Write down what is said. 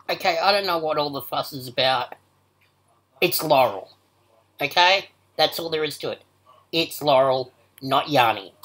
Okay, I don't know what all the fuss is about. It's Laurel. Okay? That's all there is to it. It's Laurel, not Yanny.